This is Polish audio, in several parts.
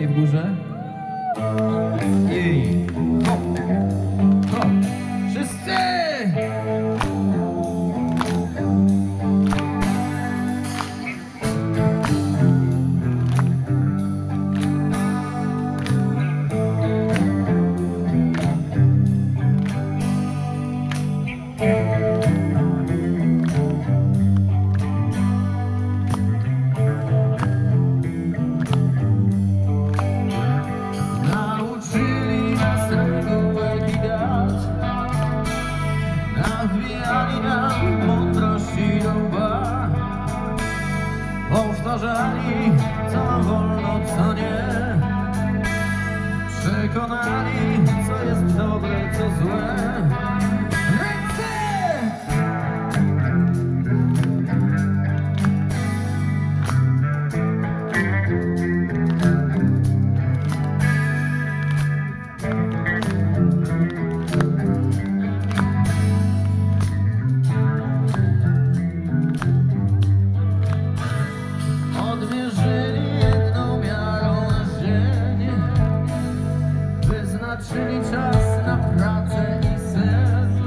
i w górze. I hop, hop, wszyscy! Powtarzali, co wolno, co nie. Przekonali, co jest dobre, co złe. Ręce! Czyli czas na pracę i sen.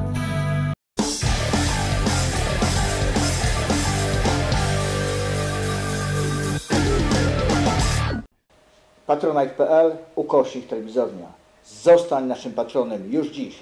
Patronite.pl / telewizornia. Zostań naszym patronem już dziś.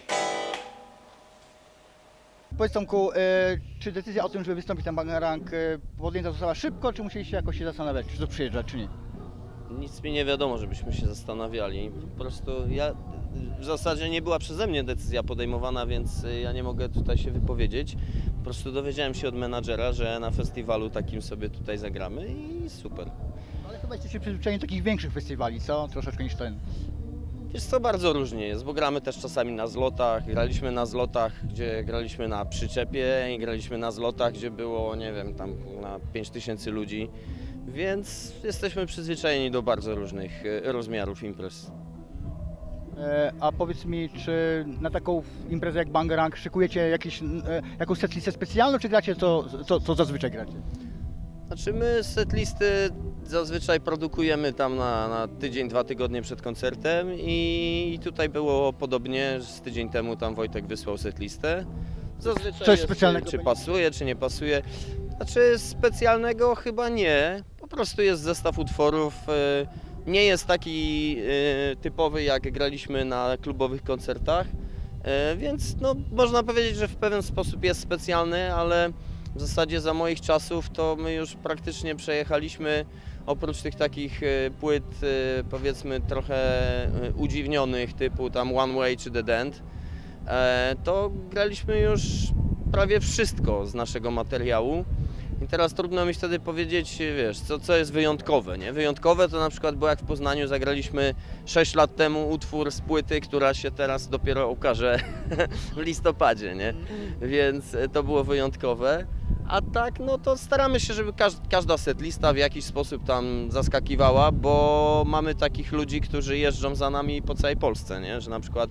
Powiedz Tomku, czy decyzja o tym, żeby wystąpić na Bangarang podjęta została szybko, czy musieliście jakoś się zastanawiać, czy to przyjeżdżać, czy nie? Nic mi nie wiadomo, żebyśmy się zastanawiali. Po prostu w zasadzie nie była przeze mnie decyzja podejmowana, więc ja nie mogę tutaj się wypowiedzieć. Po prostu dowiedziałem się od menadżera, że na festiwalu takim sobie tutaj zagramy i super. Ale chyba jesteście przyzwyczajeni do takich większych festiwali, co? Troszeczkę niż ten. Wiesz co, bardzo różnie jest, bo gramy też czasami na zlotach. Graliśmy na zlotach, gdzie graliśmy na przyczepie i graliśmy na zlotach, gdzie było, nie wiem, tam na 5000 ludzi. Więc jesteśmy przyzwyczajeni do bardzo różnych rozmiarów imprez. A powiedz mi, czy na taką imprezę jak Bangarang szykujecie jakąś setlistę specjalną, czy gracie co zazwyczaj gracie? Znaczy my setlisty zazwyczaj produkujemy tam na tydzień, 2 tygodnie przed koncertem i tutaj było podobnie, z tydzień temu tam Wojtek wysłał setlistę. Zazwyczaj coś specjalnego czy pasuje, czy nie pasuje. Znaczy specjalnego chyba nie, po prostu jest zestaw utworów. Nie jest taki typowy, jak graliśmy na klubowych koncertach, więc no, można powiedzieć, że w pewien sposób jest specjalny, ale w zasadzie za moich czasów to my już praktycznie przejechaliśmy, oprócz tych takich płyt powiedzmy trochę udziwnionych typu tam One Way czy Dead End, to graliśmy już prawie wszystko z naszego materiału. I teraz trudno mi wtedy powiedzieć, wiesz, co jest wyjątkowe, nie? Wyjątkowe to na przykład było jak w Poznaniu zagraliśmy 6 lat temu utwór z płyty, która się teraz dopiero ukaże w listopadzie, nie? Więc to było wyjątkowe. A tak, no to staramy się, żeby każda setlista w jakiś sposób tam zaskakiwała, bo mamy takich ludzi, którzy jeżdżą za nami po całej Polsce, nie? Że na przykład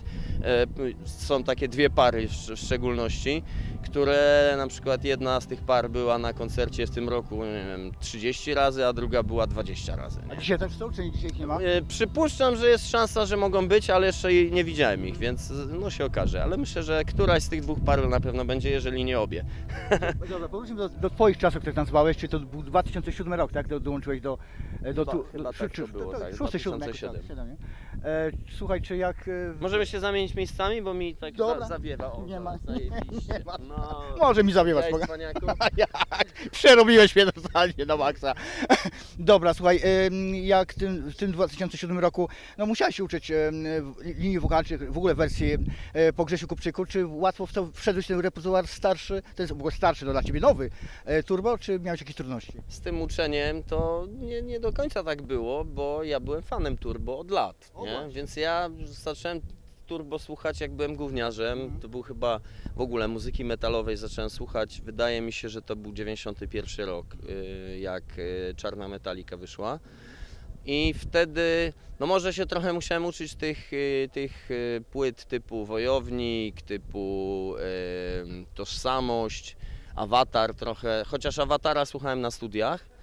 są takie 2 pary w szczególności, które na przykład jedna z tych par była na koncercie w tym roku, nie wiem, 30 razy, a druga była 20 razy. Nie? A dzisiaj też są, czy dzisiaj ich nie ma? Przypuszczam, że jest szansa, że mogą być, ale jeszcze nie widziałem ich, więc no się okaże. Ale myślę, że któraś z tych 2 par na pewno będzie, jeżeli nie obie. Dobra, powróćmy do Twoich czasów, które nazwałeś, czy to był 2007 rok, tak? Dołączyłeś do chyba tak to było, tak, 2007. Słuchaj, czy jak... Możemy się zamienić miejscami, bo mi tak zawiewa. Nie ma. Nie ma. No. Może mi zawiewać. Jak? Przerobiłeś mnie totalnie na maksa. Dobra, słuchaj, jak w tym 2007 roku, no musiałeś się uczyć linii wokalnej, w ogóle wersji po Grzesiu Kupczyku, czy łatwo w to wszedłeś ten repertuar starszy, to jest w ogóle starszy, to dla Ciebie nowy turbo, czy miałeś jakieś trudności? Z tym uczeniem to nie do końca tak było, bo ja byłem fanem turbo od lat, nie? Więc ja zacząłem turbo słuchać jak byłem gówniarzem, to był chyba w ogóle muzyki metalowej zacząłem słuchać, wydaje mi się, że to był 91 rok, jak Czarna Metallica wyszła. I wtedy, no może się trochę musiałem uczyć tych płyt typu Wojownik, typu Tożsamość, Awatar trochę, chociaż Awatara słuchałem na studiach,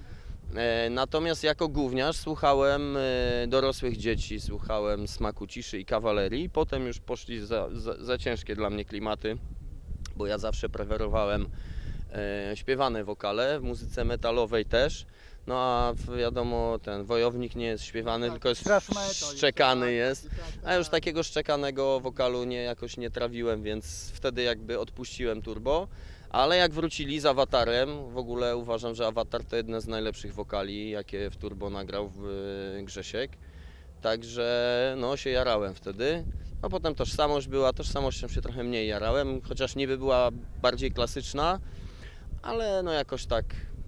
Natomiast jako gówniarz słuchałem dorosłych dzieci, słuchałem Smaku Ciszy i Kawalerii. Potem już poszli za ciężkie dla mnie klimaty, bo ja zawsze preferowałem śpiewane wokale, w muzyce metalowej też. No a wiadomo, ten wojownik nie jest śpiewany, tylko jest szczekany jest. A już takiego szczekanego wokalu jakoś nie trawiłem, więc wtedy jakby odpuściłem turbo. Ale jak wrócili z Awatarem, w ogóle uważam, że Awatar to jedne z najlepszych wokali, jakie w turbo nagrał Grzesiek. Także no się jarałem wtedy. No potem tożsamość była, tożsamością się trochę mniej jarałem, chociaż niby była bardziej klasyczna, ale no jakoś tak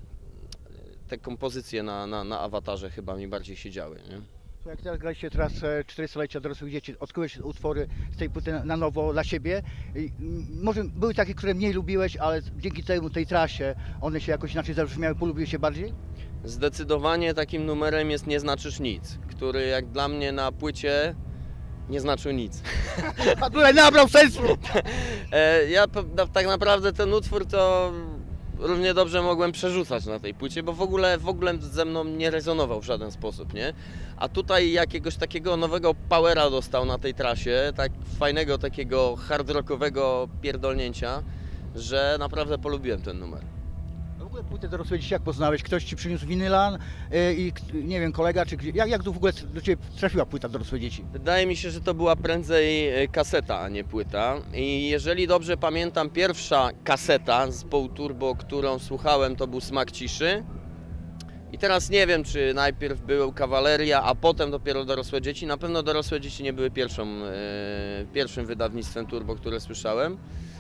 te kompozycje na Awatarze chyba mi bardziej siedziały, nie? Jak teraz graliście teraz 400-lecia dorosłych dzieci, odkryłeś utwory z tej płyty na nowo dla siebie. Może były takie, które mniej lubiłeś, ale dzięki tej trasie one się jakoś inaczej zabrzmiały, polubiły się bardziej? Zdecydowanie takim numerem jest Nie znaczysz nic, który jak dla mnie na płycie nie znaczył nic. A tutaj nabrał sensu! Ja tak naprawdę ten utwór to równie dobrze mogłem przerzucać na tej płycie, bo w ogóle ze mną nie rezonował w żaden sposób, nie? A tutaj jakiegoś takiego nowego powera dostał na tej trasie, tak fajnego takiego hard rockowego pierdolnięcia, że naprawdę polubiłem ten numer. W ogóle płytę dorosłe dzieci jak poznałeś? Ktoś ci przyniósł winylan i nie wiem, kolega czy gdzie? Jak to w ogóle do ciebie trafiła płyta dorosłe dzieci? Wydaje mi się, że to była prędzej kaseta, a nie płyta. I jeżeli dobrze pamiętam, pierwsza kaseta z Pół Turbo, którą słuchałem, to był Smak Ciszy. I teraz nie wiem, czy najpierw był Kawaleria, a potem dopiero Dorosłe Dzieci. Na pewno Dorosłe Dzieci nie były pierwszym wydawnictwem turbo, które słyszałem.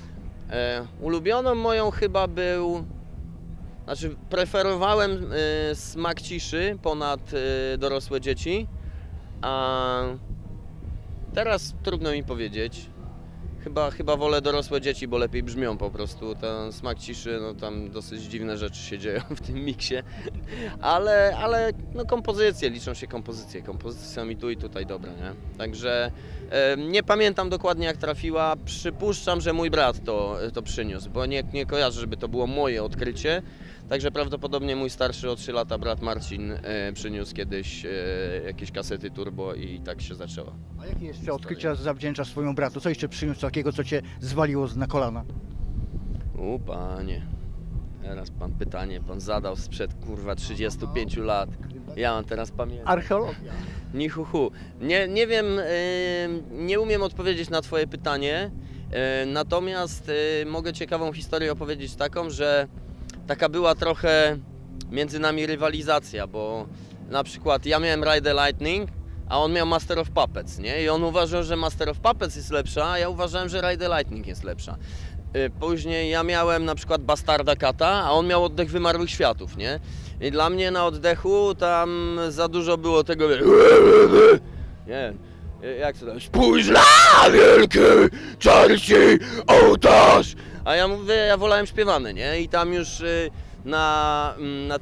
Ulubioną moją chyba był... Znaczy, preferowałem Smak Ciszy ponad Dorosłe Dzieci, a teraz trudno mi powiedzieć. Chyba wolę Dorosłe Dzieci, bo lepiej brzmią po prostu. Ten Smak Ciszy, no tam dosyć dziwne rzeczy się dzieją w tym miksie. Ale no kompozycje, liczą się kompozycje. Kompozycje są i tu i tutaj dobre, nie? Także nie pamiętam dokładnie jak trafiła. Przypuszczam, że mój brat to przyniósł, bo nie kojarzę, żeby to było moje odkrycie. Także prawdopodobnie mój starszy o 3 lata brat Marcin przyniósł kiedyś jakieś kasety turbo i tak się zaczęło. A jakie jeszcze odkrycia zawdzięczasz swojemu bratu? Co jeszcze przyniósł takiego, co cię zwaliło na kolana? Panie, teraz pan zadał sprzed kurwa 35 lat. Ja mam teraz pamiętać. Archeologia. Nichuchu. Nie wiem, nie umiem odpowiedzieć na twoje pytanie, natomiast mogę ciekawą historię opowiedzieć taką, że taka była trochę między nami rywalizacja, bo na przykład ja miałem Ride the Lightning, a on miał Master of Puppets, nie? I on uważał, że Master of Puppets jest lepsza, a ja uważałem, że Ride the Lightning jest lepsza. Później ja miałem na przykład Bastarda Kata, a on miał Oddech Wymarłych Światów, nie? I dla mnie na oddechu tam za dużo było tego... Nie, jak to tam? Spójrz na wielki, czarci ołtarz! A ja mówię, ja wolałem śpiewane, nie? I tam już na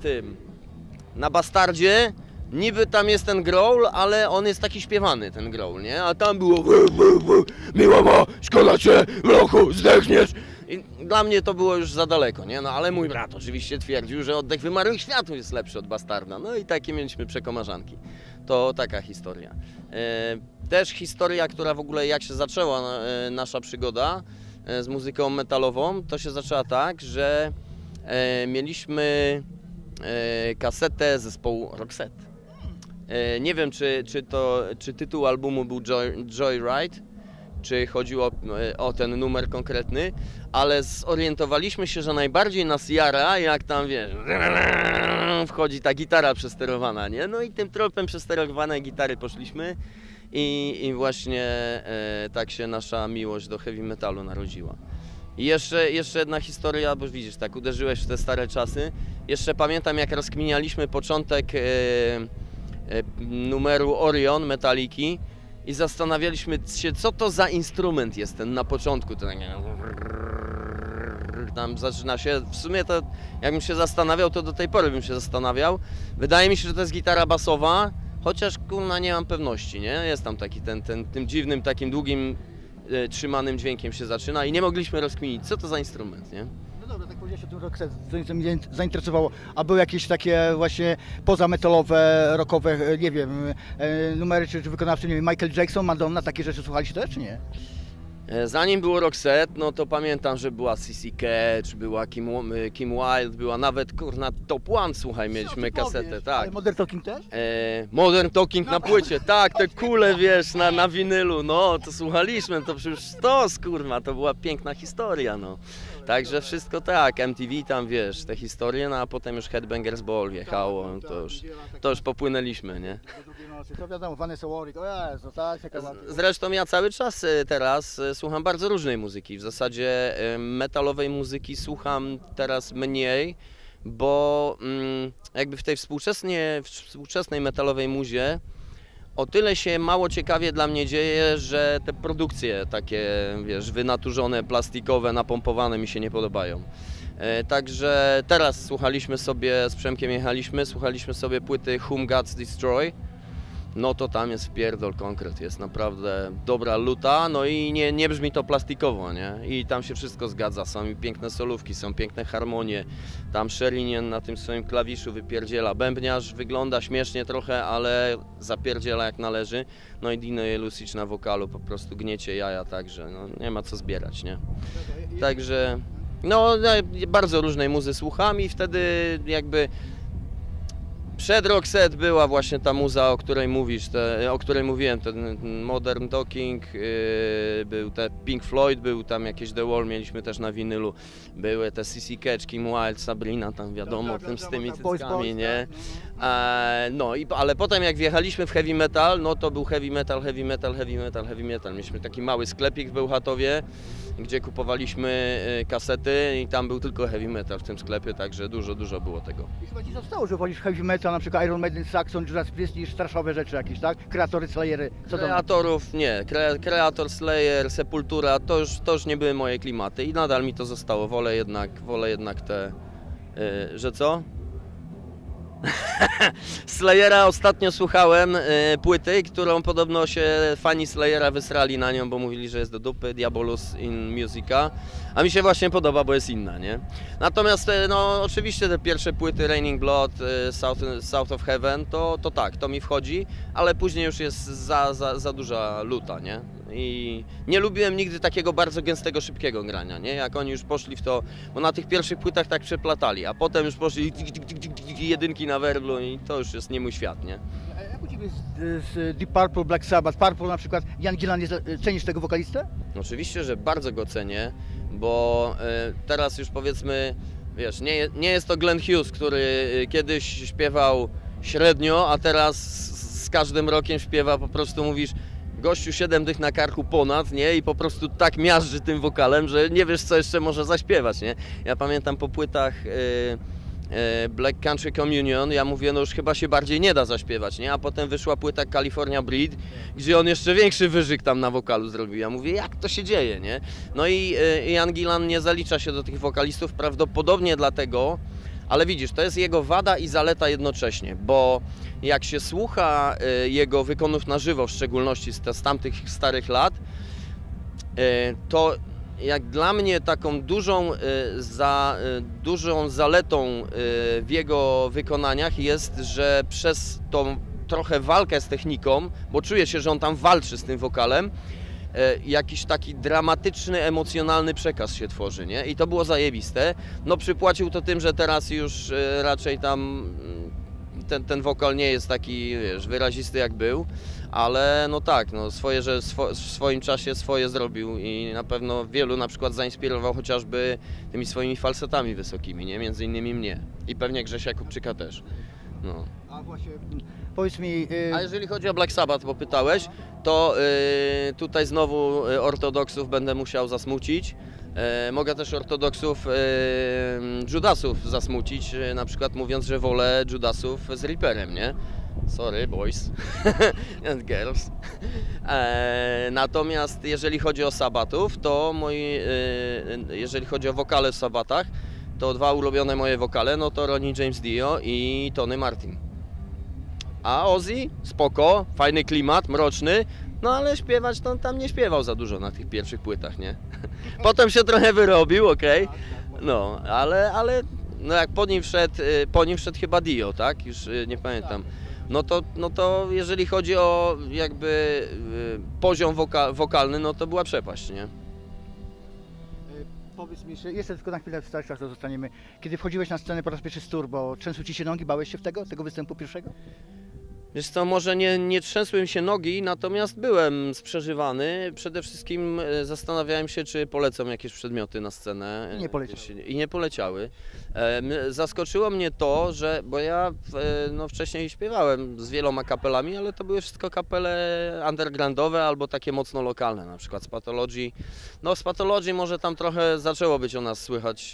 Bastardzie niby tam jest ten growl, ale on jest taki śpiewany, ten growl, nie? A tam było miła ma, szkoda cię, w lochu, zdechniesz. I dla mnie to było już za daleko, nie? No ale mój brat oczywiście twierdził, że Oddech Wymarłych Światów jest lepszy od Bastarda. No i takie mieliśmy przekomarzanki. To taka historia. Też historia, która w ogóle jak się zaczęła nasza przygoda z muzyką metalową, to się zaczęła tak, że mieliśmy kasetę zespołu Roxette. Nie wiem, czy tytuł albumu był Joyride, czy chodziło o ten numer konkretny, ale zorientowaliśmy się, że najbardziej nas jara, jak tam, wiesz, wchodzi ta gitara przesterowana, nie? No i tym tropem przesterowanej gitary poszliśmy i właśnie tak się nasza miłość do heavy metalu narodziła. I jeszcze jedna historia, bo widzisz, tak uderzyłeś w te stare czasy. Jeszcze pamiętam, jak rozkminialiśmy początek numeru Orion Metaliki i zastanawialiśmy się, co to za instrument jest ten na początku. Tam zaczyna się, w sumie to jakbym się zastanawiał, to do tej pory bym się zastanawiał. Wydaje mi się, że to jest gitara basowa, chociaż kurna nie mam pewności, nie? Jest tam taki tym dziwnym, takim długim, trzymanym dźwiękiem się zaczyna i nie mogliśmy rozkminić, co to za instrument, nie? No dobra, tak powiedziałeś o tym Roxette, co mnie zainteresowało. A były jakieś takie właśnie pozametalowe, rockowe, nie wiem, numery czy wykonawcy, nie wiem, Michael Jackson, Madonna, takie rzeczy słuchaliście też, czy nie? Zanim było Roxette, no to pamiętam, że była CC Catch, była Kim Wilde, była nawet, kurna, Top One, słuchaj, mieliśmy kasetę, tak. Ale Modern Talking też? Modern Talking na płycie, tak, te kule, wiesz, na winylu, no, to słuchaliśmy, to przecież sztos, kurwa, to była piękna historia, no. Także wszystko tak, MTV tam, wiesz, te historie, no a potem już Headbangers Ball wjechało, to już popłynęliśmy, nie? To wiadomo, Vanessa Warwick, o Jezu, tak, Zresztą ja cały czas teraz słucham bardzo różnej muzyki. W zasadzie metalowej muzyki słucham teraz mniej, bo jakby w tej współczesnej metalowej muzie o tyle się mało ciekawie dla mnie dzieje, że te produkcje takie, wiesz, wynaturzone, plastikowe, napompowane mi się nie podobają. Także teraz słuchaliśmy sobie, z Przemkiem słuchaliśmy sobie płyty Whom Gods Destroy. No to tam jest wpierdol konkret, jest naprawdę dobra luta, no i nie brzmi to plastikowo, nie? I tam się wszystko zgadza, są i piękne solówki, są piękne harmonie, tam Sherinian na tym swoim klawiszu wypierdziela, bębniarz wygląda śmiesznie trochę, ale zapierdziela jak należy, no i Dino Jelusic na wokalu po prostu gniecie jaja, także no, nie ma co zbierać, nie? Także, no bardzo różnej muzy słucham i wtedy jakby przed Roxette była właśnie ta muza, o której mówisz, o której mówiłem, ten Modern Talking, był te Pink Floyd, był tam jakieś The Wall, mieliśmy też na winylu, były te CC Catch, Kim Wilde, Sabrina, tam wiadomo, z tymi cyckami, nie? No ale potem jak wjechaliśmy w heavy metal, no to był heavy metal. Mieliśmy taki mały sklepik w Bełchatowie, gdzie kupowaliśmy kasety i tam był tylko heavy metal w tym sklepie, także dużo było tego. I chyba ci zostało, że wolisz heavy metal, na przykład Iron Maiden, Saxon, Judas Priest niż straszowe rzeczy jakieś, tak? Kreatory, Slayery, co to? Kreatorów nie, Kreator, Slayer, Sepultura, to już nie były moje klimaty i nadal mi to zostało, wolę jednak te, że co? Slayera ostatnio słuchałem płyty, którą podobno się fani Slayera wysrali na nią, bo mówili, że jest do dupy, Diabolus in Musica, a mi się właśnie podoba, bo jest inna, nie? Natomiast no oczywiście te pierwsze płyty Raining Blood, South of Heaven, to tak, to mi wchodzi, ale później już jest za duża luta, nie? I nie lubiłem nigdy takiego bardzo gęstego, szybkiego grania, nie? Jak oni już poszli w to, bo na tych pierwszych płytach tak przeplatali, a potem już poszli jedynki na werblu i to już jest nie mój świat, nie? A jak u Ciebie z Deep Purple, Black Sabbath, Purple na przykład, Ian Gillan, cenisz tego wokalistę? Oczywiście, że bardzo go cenię, bo teraz już powiedzmy, wiesz, nie jest to Glenn Hughes, który kiedyś śpiewał średnio, a teraz z każdym rokiem śpiewa, po prostu mówisz, gościu 7 dych na karku ponad, nie? I po prostu tak miażdży tym wokalem, że nie wiesz, co jeszcze może zaśpiewać, nie? Ja pamiętam po płytach Black Country Communion, ja mówię, no już chyba się bardziej nie da zaśpiewać, nie? A potem wyszła płyta California Breed, gdzie on jeszcze większy wyżyk tam na wokalu zrobił. Ja mówię, jak to się dzieje, nie? No i Ian Gillan nie zalicza się do tych wokalistów prawdopodobnie dlatego, ale widzisz, to jest jego wada i zaleta jednocześnie, bo jak się słucha jego wykonów na żywo, w szczególności z tamtych starych lat, to jak dla mnie taką dużą zaletą w jego wykonaniach jest, że przez tą trochę walkę z techniką, bo czuję się, że on tam walczy z tym wokalem, jakiś taki dramatyczny, emocjonalny przekaz się tworzy, nie? I to było zajebiste. No przypłacił to tym, że teraz już raczej tam ten wokal nie jest taki, wiesz, wyrazisty jak był, ale no tak, no w swoim czasie swoje zrobił i na pewno wielu na przykład zainspirował chociażby tymi swoimi falsetami wysokimi, nie? Między innymi mnie i pewnie Grzesia Kupczyka też. No. A właśnie, powiedz mi... A jeżeli chodzi o Black Sabbath, bo pytałeś, to tutaj znowu ortodoksów będę musiał zasmucić. Mogę też ortodoksów Judasów zasmucić, na przykład mówiąc, że wolę Judasów z Reaperem, nie? Sorry, boys and girls. Natomiast jeżeli chodzi o Sabbatów, to jeżeli chodzi o wokale w Sabbatach, to dwa ulubione moje wokale, no to Ronnie James Dio i Tony Martin. A Ozzy, spoko, fajny klimat, mroczny, no ale śpiewać to on tam nie śpiewał za dużo na tych pierwszych płytach, nie? Potem się trochę wyrobił, okej, No, ale no jak po nim wszedł chyba Dio, tak? Już nie pamiętam. No to jeżeli chodzi o jakby poziom wokalny, no to była przepaść, nie? Powiedz mi jeszcze tylko na chwilę w starszach to zostaniemy. Kiedy wchodziłeś na scenę po raz pierwszy z Turbo, trzęsły ci się nogi, bałeś się tego występu pierwszego? Wiesz co, może nie trzęsły mi się nogi, natomiast byłem sprzeżywany. Przede wszystkim zastanawiałem się, czy polecą jakieś przedmioty na scenę. I nie poleciały. I nie poleciały. Zaskoczyło mnie to, że, bo ja no, wcześniej śpiewałem z wieloma kapelami, ale to były wszystko kapele undergroundowe albo takie mocno lokalne, na przykład z Pathology. No z Pathology może tam trochę zaczęło być o nas słychać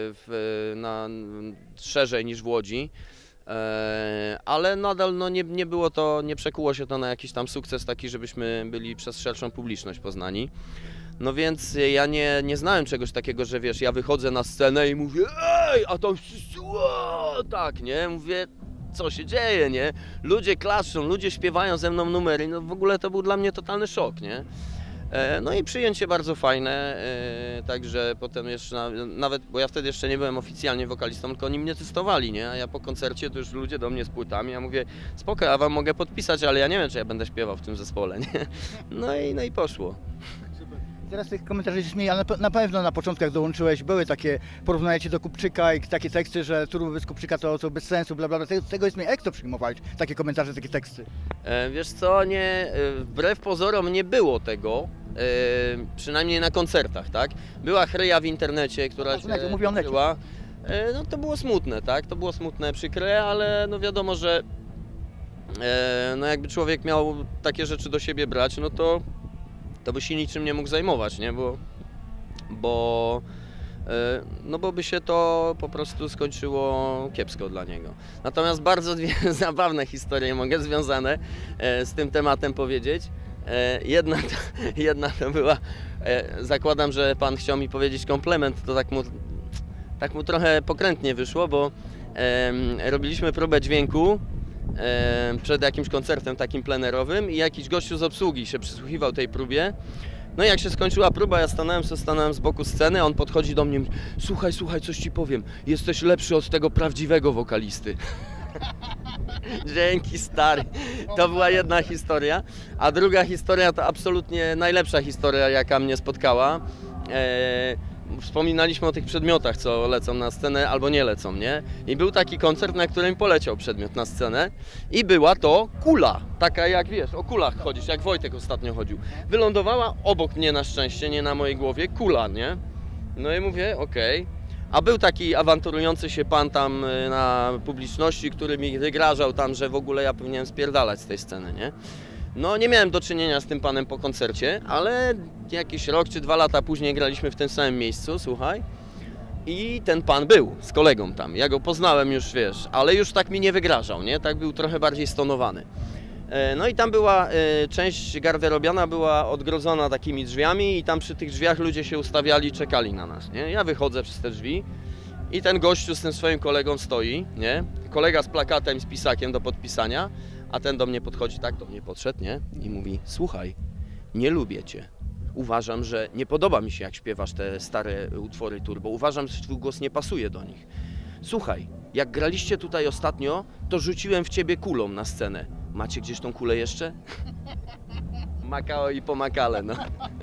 szerzej niż w Łodzi. Ale nadal no, nie było to, nie przekuło się to na jakiś tam sukces taki, żebyśmy byli przez szerszą publiczność poznani. No więc ja nie znałem czegoś takiego, że wiesz, ja wychodzę na scenę i mówię ej, a tam wszyscy tak, nie? Mówię, co się dzieje, nie? Ludzie klaszczą, ludzie śpiewają ze mną numery, no w ogóle to był dla mnie totalny szok, nie? No i przyjęcie bardzo fajne, także potem jeszcze nawet, bo ja wtedy jeszcze nie byłem oficjalnie wokalistą, tylko oni mnie testowali, nie? A ja po koncercie to już ludzie do mnie z płytami, ja mówię, spoko, ja wam mogę podpisać, ale ja nie wiem, czy ja będę śpiewał w tym zespole, nie? No i poszło. Teraz tych komentarzy się śmieje, ale na pewno na początku jak dołączyłeś, były takie porównania cię do Kupczyka i takie teksty, że Turbo bez Kupczyka to bez sensu, bla bla bla. Tego jest mnie, jak to przyjmowałeś? Takie komentarze, takie teksty? Wiesz co, wbrew pozorom nie było tego, przynajmniej na koncertach, tak? Była chryja w internecie, która się była. No to było smutne, tak? To było smutne, przykre, ale no wiadomo, że no jakby człowiek miał takie rzeczy do siebie brać, no to by się niczym nie mógł zajmować, nie? Bo by się to po prostu skończyło kiepsko dla niego. Natomiast bardzo dwie zabawne historie mogę związane z tym tematem powiedzieć. Jedna to była, zakładam, że pan chciał mi powiedzieć komplement, to tak mu trochę pokrętnie wyszło, bo robiliśmy próbę dźwięku przed jakimś koncertem takim plenerowym i jakiś gościu z obsługi się przysłuchiwał tej próbie. No i jak się skończyła próba, ja stanąłem z boku sceny, a on podchodzi do mnie i mówi, słuchaj, coś ci powiem, jesteś lepszy od tego prawdziwego wokalisty. Dzięki, stary. To była jedna historia, a druga historia to absolutnie najlepsza historia, jaka mnie spotkała. Wspominaliśmy o tych przedmiotach, co lecą na scenę albo nie lecą, nie? I był taki koncert, na którym poleciał przedmiot na scenę i była to kula, taka jak wiesz, o kulach chodzisz, jak Wojtek ostatnio chodził. Wylądowała obok mnie na szczęście, nie na mojej głowie, kula, nie? No i mówię, okej. A był taki awanturujący się pan tam na publiczności, który mi wygrażał tam, że w ogóle ja powinienem spierdalać z tej sceny, nie? No nie miałem do czynienia z tym panem po koncercie, ale jakiś rok czy 2 lata później graliśmy w tym samym miejscu, słuchaj. I ten pan był z kolegą tam, ja go poznałem już, wiesz, ale już tak mi nie wygrażał, nie? Tak był trochę bardziej stonowany. No i tam była, część garderobiana była odgrodzona takimi drzwiami i tam przy tych drzwiach ludzie się ustawiali, czekali na nas, nie? Ja wychodzę przez te drzwi i ten gościu z tym swoim kolegą stoi, nie? Kolega z plakatem, z pisakiem do podpisania, a ten do mnie podchodzi, tak do mnie podszedł, nie? I mówi, słuchaj, nie lubię cię. Uważam, że nie podoba mi się, jak śpiewasz te stare utwory Turbo. Uważam, że twój głos nie pasuje do nich. Słuchaj, jak graliście tutaj ostatnio, to rzuciłem w ciebie kulą na scenę. Macie gdzieś tą kulę jeszcze? Makao i pomakale, no.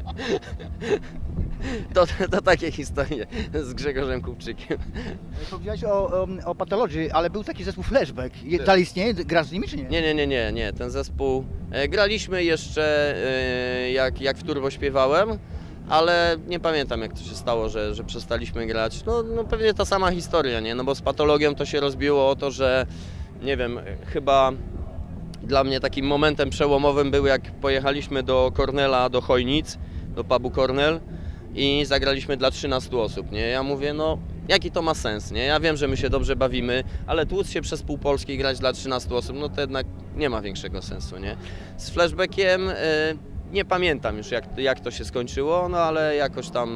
To takie historie z Grzegorzem Kupczykiem. Powiedziałeś o Pathology, ale był taki zespół Flashback. Dalej istnieje? Grasz z nimi czy nie? Nie. Ten zespół graliśmy jeszcze jak w Turbo śpiewałem, ale nie pamiętam, jak to się stało, że przestaliśmy grać. No pewnie ta sama historia, nie? No bo z Pathologią to się rozbiło o to, że nie wiem, chyba dla mnie takim momentem przełomowym był, jak pojechaliśmy do Kornela, do Chojnic, do pubu Kornel i zagraliśmy dla 13 osób, nie? Ja mówię, no jaki to ma sens, nie? Ja wiem, że my się dobrze bawimy, ale tłuc się przez pół Polski i grać dla 13 osób, no to jednak nie ma większego sensu, nie? Z Flashbackiem nie pamiętam już jak to się skończyło, no ale jakoś tam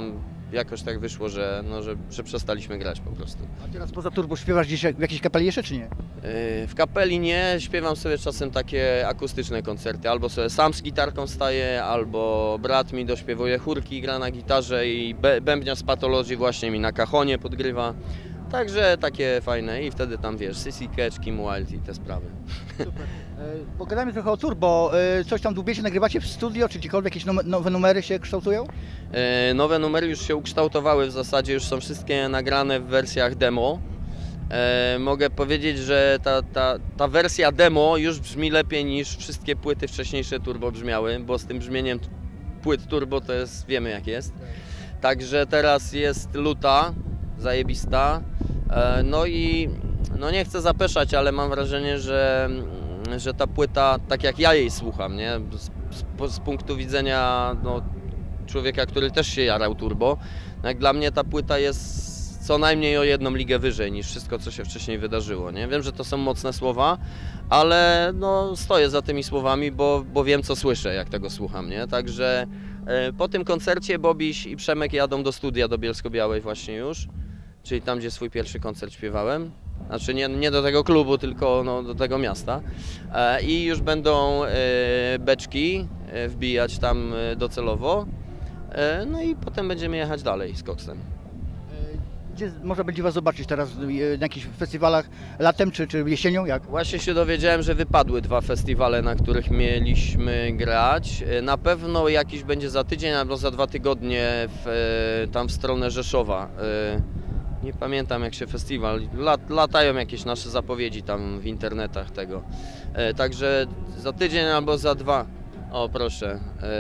jakoś tak wyszło, że, no, że przestaliśmy grać po prostu. A teraz poza turbo śpiewasz gdzieś w jakiejś kapeli jeszcze, czy nie? W kapeli nie, śpiewam sobie czasem takie akustyczne koncerty, albo sobie sam z gitarką staję, albo brat mi dośpiewuje chórki, gra na gitarze i bębnia z Patologii właśnie mi na cajonie podgrywa. Także takie fajne i wtedy tam wiesz, Sissy Catch, Kim Wilde i te sprawy. Super. Pogadajmy trochę o turbo. Coś tam dłubiecie, nagrywacie w studio, czy gdziekolwiek jakieś nowe numery się kształtują? Nowe numery już się ukształtowały, w zasadzie już są wszystkie nagrane w wersjach demo. Mogę powiedzieć, że ta wersja demo już brzmi lepiej niż wszystkie płyty wcześniejsze turbo brzmiały, bo z tym brzmieniem płyt turbo to jest, wiemy jak jest. Także teraz jest luta, zajebista. No i no nie chcę zapeszać, ale mam wrażenie, że ta płyta, tak jak ja jej słucham, nie? Z punktu widzenia no, człowieka, który też się jarał turbo, jak dla mnie ta płyta jest co najmniej o jedną ligę wyżej niż wszystko, co się wcześniej wydarzyło. Nie? Wiem, że to są mocne słowa, ale no, stoję za tymi słowami, bo wiem, co słyszę, jak tego słucham. Nie? Także po tym koncercie Bobiś i Przemek jadą do studia do Bielsko-Białej właśnie już, czyli tam, gdzie swój pierwszy koncert śpiewałem. Znaczy nie do tego klubu, tylko no, do tego miasta. I już będą beczki wbijać tam docelowo. No i potem będziemy jechać dalej z koksem. Gdzie można będzie Was zobaczyć teraz na jakichś festiwalach latem czy jesienią? Jak? Właśnie się dowiedziałem, że wypadły 2 festiwale, na których mieliśmy grać. Na pewno jakiś będzie za tydzień albo za 2 tygodnie tam w stronę Rzeszowa. Nie pamiętam jak się festiwal, latają jakieś nasze zapowiedzi tam w internetach tego. Także za tydzień albo za 2. O proszę,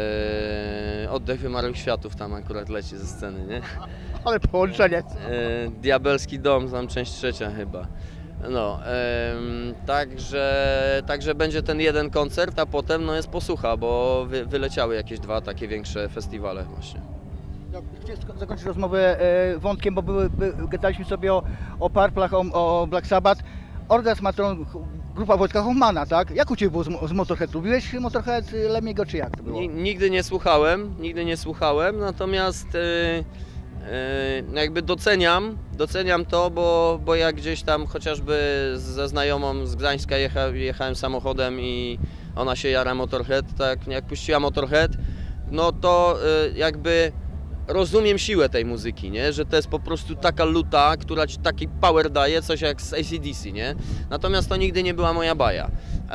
Oddech Wymarłych Światów tam akurat leci ze sceny, nie? Ale połączenie. Diabelski Dom, tam część 3 chyba. No, także będzie ten jeden koncert, a potem no jest posłucha, bo wyleciały jakieś 2 takie większe festiwale właśnie. Chcę zakończyć rozmowę wątkiem, bo gadaliśmy sobie o Purple'ach, o Black Sabbath. Orgazm Matron, grupa Wojtka Hoffmana, tak? Jak u Ciebie było z Motorhead? Lubiłeś Motorhead, Lemiego, czy jak to było? Nigdy nie słuchałem, natomiast jakby doceniam to, bo jak gdzieś tam chociażby ze znajomą z Gdańska jechałem samochodem i ona się jara Motorhead, tak jak puściła Motorhead, no to jakby rozumiem siłę tej muzyki, nie? Że to jest po prostu taka luta, która ci taki power daje, coś jak z AC/DC, nie? Natomiast to nigdy nie była moja baja.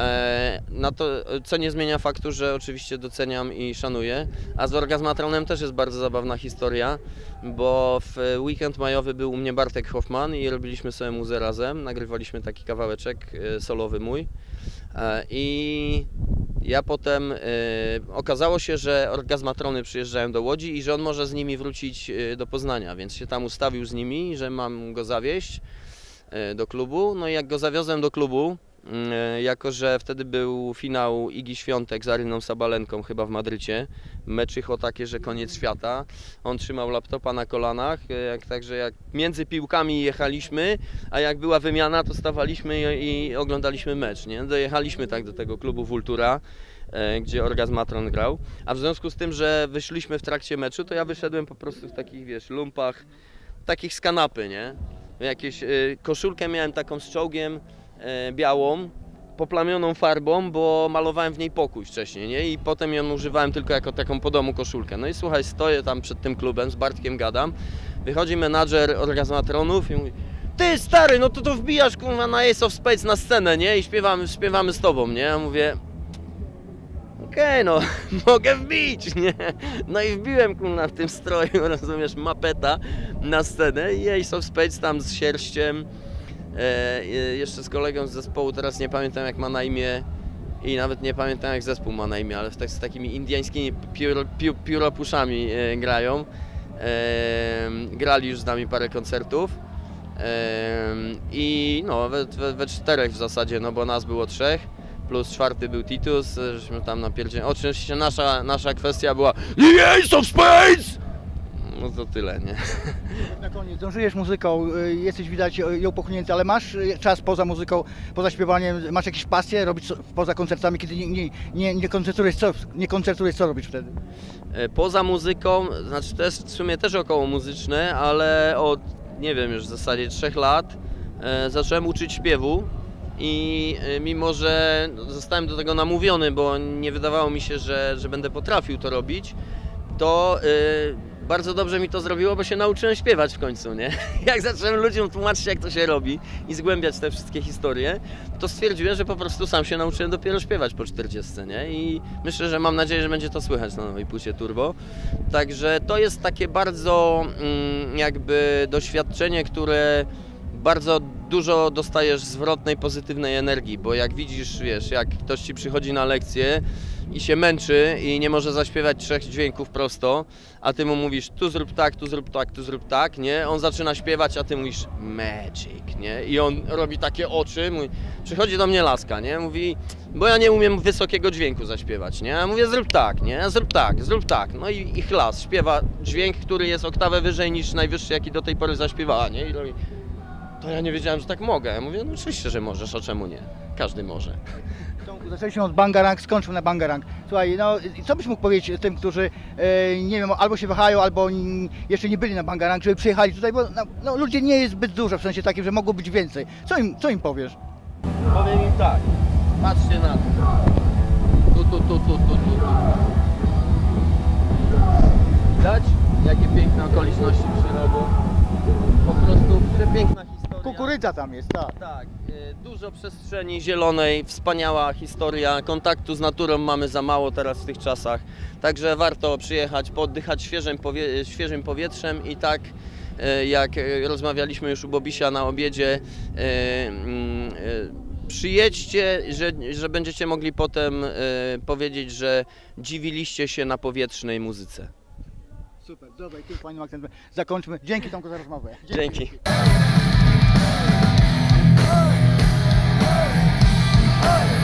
Co nie zmienia faktu, że oczywiście doceniam i szanuję. A z Orgazmatronem też jest bardzo zabawna historia, bo w weekend majowy był u mnie Bartek Hoffman i robiliśmy sobie muzę razem, nagrywaliśmy taki kawałeczek solowy mój. I ja potem okazało się, że Orgazmatrony przyjeżdżają do Łodzi i że on może z nimi wrócić do Poznania, więc się tam ustawił z nimi, że mam go zawieźć do klubu. No i jak go zawiozłem do klubu, jako że wtedy był finał Igi Świątek z Aryną Sabalenką chyba w Madrycie, meczycho takie, że koniec świata, on trzymał laptopa na kolanach, także jak między piłkami jechaliśmy, a jak była wymiana, to stawaliśmy i oglądaliśmy mecz, nie? Dojechaliśmy tak do tego klubu Vultura, gdzie Orgazmatron grał, a w związku z tym, że wyszliśmy w trakcie meczu, to ja wyszedłem po prostu w takich, wiesz, lumpach, takich z kanapy, nie? Jakieś koszulkę miałem taką z czołgiem, białą, poplamioną farbą, bo malowałem w niej pokój wcześniej, nie? I potem ją używałem tylko jako taką po domu koszulkę. No i słuchaj, stoję tam przed tym klubem, z Bartkiem gadam, wychodzi menadżer Orgazmatronów i mówi: ty stary, no to wbijasz kurwa na Ace of Spades na scenę, nie? I śpiewamy z tobą, nie? Ja mówię: okej, no, mogę wbić, nie? No i wbiłem kurwa w tym stroju, rozumiesz, mapeta na scenę i Ace of Spades tam z Sierściem. Jeszcze z kolegą z zespołu, teraz nie pamiętam jak ma na imię i nawet nie pamiętam jak zespół ma na imię, ale z takimi indyjskimi pióropuszami grają. Grali już z nami parę koncertów i no we 4 w zasadzie, no bo nas było 3 plus 4 był Titus, żeśmy tam napierdzieli. Oczywiście nasza kwestia była: The Ace of Spades! No to tyle, nie? Na koniec, dążysz muzyką, jesteś widać ją pochłonięty, ale masz czas poza muzyką, poza śpiewaniem, masz jakieś pasje robić poza koncertami, kiedy nie koncertujesz, co robisz wtedy? Poza muzyką, znaczy to jest w sumie też około muzyczne, ale od, nie wiem, już w zasadzie 3 lat zacząłem uczyć śpiewu i mimo, że zostałem do tego namówiony, bo nie wydawało mi się, że będę potrafił to robić, to bardzo dobrze mi to zrobiło, bo się nauczyłem śpiewać w końcu, nie? Jak zacząłem ludziom tłumaczyć, jak to się robi i zgłębiać te wszystkie historie, to stwierdziłem, że po prostu sam się nauczyłem dopiero śpiewać po 40, nie? I myślę, że mam nadzieję, że będzie to słychać na nowej płycie Turbo. Także to jest takie bardzo jakby doświadczenie, które bardzo dużo dostajesz zwrotnej, pozytywnej energii, bo jak widzisz, wiesz, jak ktoś ci przychodzi na lekcję i się męczy i nie może zaśpiewać 3 dźwięków prosto, a ty mu mówisz tu zrób tak, tu zrób tak, tu zrób tak, nie? On zaczyna śpiewać, a ty mówisz magic, nie? I on robi takie oczy, przychodzi do mnie laska, nie? Mówi, bo ja nie umiem wysokiego dźwięku zaśpiewać, nie? Ja mówię zrób tak, nie? Zrób tak, zrób tak. No i chlas, śpiewa dźwięk, który jest oktawę wyżej niż najwyższy, jaki do tej pory zaśpiewała, nie? I robi, to ja nie wiedziałem, że tak mogę. Ja mówię, no oczywiście, że możesz, a czemu nie? Każdy może. Tomku, zaczęliśmy od Bangarang, skończmy na Bangarang. Słuchaj, no co byś mógł powiedzieć tym, którzy, nie wiem, albo się wahają, albo jeszcze nie byli na Bangarang, żeby przyjechali tutaj, bo no, ludzi nie jest zbyt dużo, w sensie takim, że mogło być więcej. Co im powiesz? Powiem im tak, patrzcie na to. Tu. Widać? Jakie piękne okoliczności przyrody. Po prostu przepiękna historia. Kukurydza tam jest, tak. Tak, dużo przestrzeni zielonej, wspaniała historia, kontaktu z naturą mamy za mało teraz w tych czasach, także warto przyjechać, poddychać świeżym powietrzem i tak jak rozmawialiśmy już u Bobisia na obiedzie, przyjedźcie, że będziecie mogli potem powiedzieć, że dziwiliście się na powietrznej muzyce. Super, dobra, i tu fajnym akcentem zakończmy. Dzięki Tomku za rozmowę. Dzięki. Hey!